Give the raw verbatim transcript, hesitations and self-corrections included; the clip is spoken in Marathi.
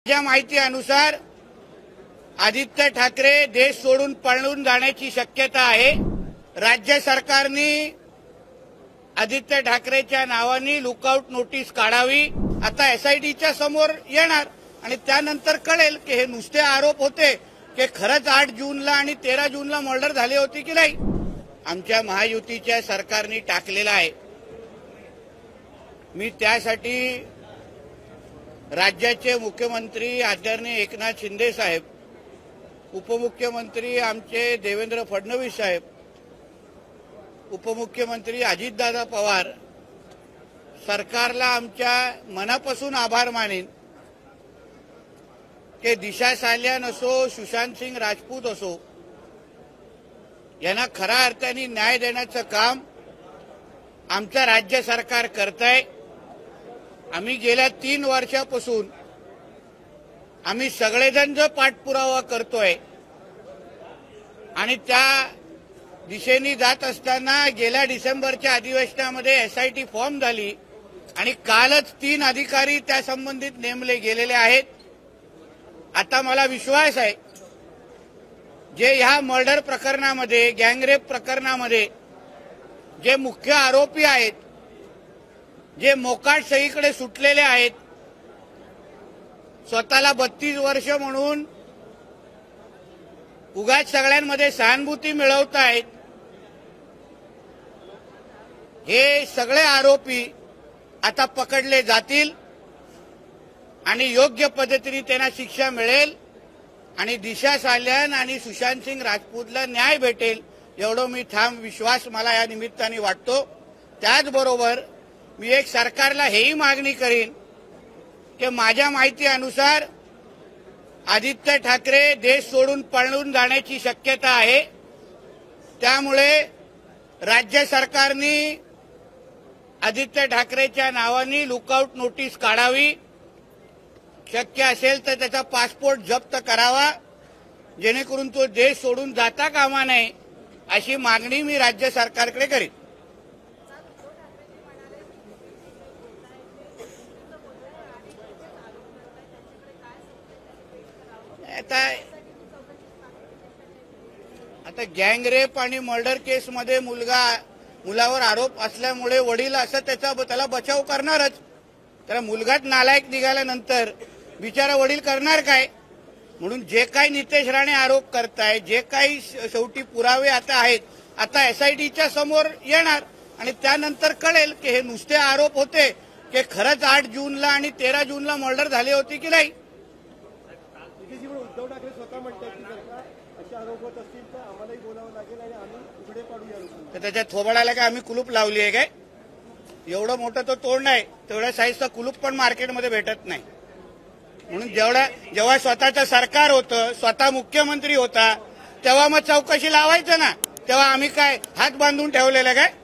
माझ्या माहितीनुसार आदित्य ठाकरे देश सोडून पळून जाण्याची शक्यता आहे। राज्य सरकारने आदित्य ठाकरेच्या नावाने लुकआउट नोटीस काढावी। आता एसआयटीच्या समोर येणार आणि त्यानंतर कळेल की हे नुसते आरोप होते की खरंच आठ जूनला आणि तेरा जूनला मर्डर झाले होते की नाही। आमच्या महायुतीच्या सरकारने टाकलेला आहे। मी त्यासाठी राज्याचे मुख्यमंत्री आदरणीय एकनाथ शिंदे साहेब, उपमुख्यमंत्री आमचे देवेंद्र फडणवीस साहेब, उपमुख्यमंत्री अजितदादा पवार, सरकारला आमच्या मनापासून आभार मानेन की दिशा साल्यान असो, सुशांत सिंग राजपूत असो, यांना खऱ्या अर्थाने न्याय देण्याचं काम आमचं राज्य सरकार करतंय। आम्ही गेल्या तीन वर्षापासून आम्ही सगळेजण जो पाठपुरावा करतोय आणि त्या दिशेने जात असताना गेल्या डिसेंबरच्या अधिवेशनामध्ये एसआयटी फॉर्म झाली आणि कालच तीन अधिकारी त्या संबंधित नेमले गेलेले आहेत। आता मला विश्वास आहे जे ह्या मर्डर प्रकरणामध्ये, गँगरेप प्रकरणामध्ये जे मुख्य आरोपी आहेत, जे मोकाट सहीकडे सुटलेले आहेत, स्वतःला बत्तीस वर्ष म्हणून उगाच सगळ्यांमध्ये सहानुभूती मिळवत आहेत, हे सगळे आरोपी आता पकडले जातील आणि योग्य पद्धतीने त्यांना शिक्षा मिळेल आणि दिशा साल्यान आणि सुशांत सिंग राजपूतला न्याय भेटेल एवढं मी ठाम विश्वास मला या निमित्ताने वाटतो। त्याचबरोबर मी एक सरकारला हेही मागणी करीन की माझ्या माहितीनुसार आदित्य ठाकरे देश सोडून पळून जाण्याची शक्यता आहे। त्यामुळे राज्य सरकारने आदित्य ठाकरेच्या नावाने लुकआउट नोटीस काढावी। शक्य असेल तर त्याचा पासपोर्ट जप्त करावा जेणेकरून तो देश सोडून जाता कामा नये अशी मागणी मी राज्य सरकारकडे करीन। आता आता गँगरेप आणि मर्डर केसमध्ये मुलगा मुलावर आरोप असल्यामुळे वडील असं त्याचा त्याला बचाव करणारच। त्याला मुलगाच नालायक निघाल्यानंतर बिचारा वडील करणार काय। म्हणून जे काही नितेश राणे आरोप करताय, जे काही शेवटी पुरावे आता आहेत, आता एसआयटीच्या समोर येणार आणि त्यानंतर कळेल की हे नुसते आरोप होते की खरंच आठ जूनला आणि तेरा जूनला मर्डर झाले होते की नाही। उद्धव ठाकरे स्वतः म्हणतात की जर असे आरोप होत असतील तर आम्हालाही बोलावं लागेल आणि आम्ही उघडे पाडूया। तर त्याच्या थोबाडाला काय आम्ही कुलूप लावली आहे काय? एवढं मोठं तो तोंड आहे, तेवढ्या साईजचा कुलूप पण मार्केटमध्ये भेटत नाही। म्हणून जेवढा जेव्हा स्वतःचं सरकार होतं, स्वतः मुख्यमंत्री होता, तेव्हा मग चौकशी लावायचं ना। तेव्हा आम्ही काय हात बांधून ठेवलेलं काय?